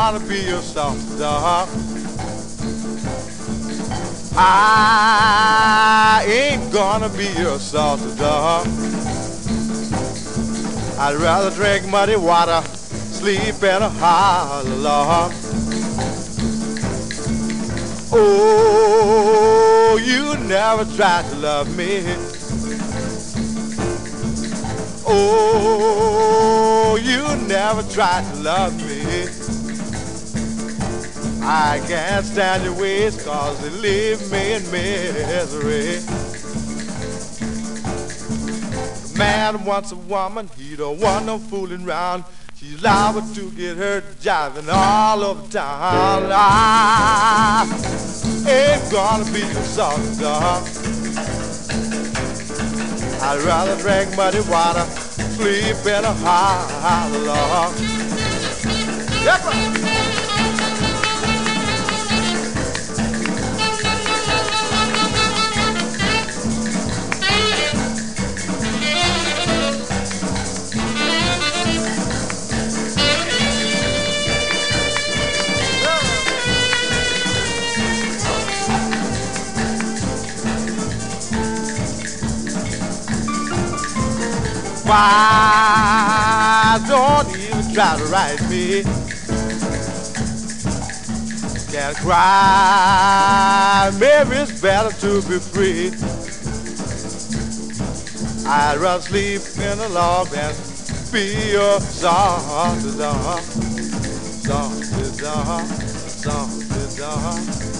gonna be your soft dog. I ain't gonna be your soft dog. I'd rather drink muddy water, sleep in a hollow log. Oh, you never tried to love me. Oh, you never tried to love me. I can't stand your ways, cause they leave me in misery. The man wants a woman, he don't want no fooling round. She's liable to get hurt jiving all over town. I ain't gonna be your soft dog. I'd rather drink muddy water, sleep in a hollow log. Yep. Why don't even try to write me? Can't cry, maybe it's better to be free. I'd rather sleep in a log than be your soft dog, soft dog, soft dog.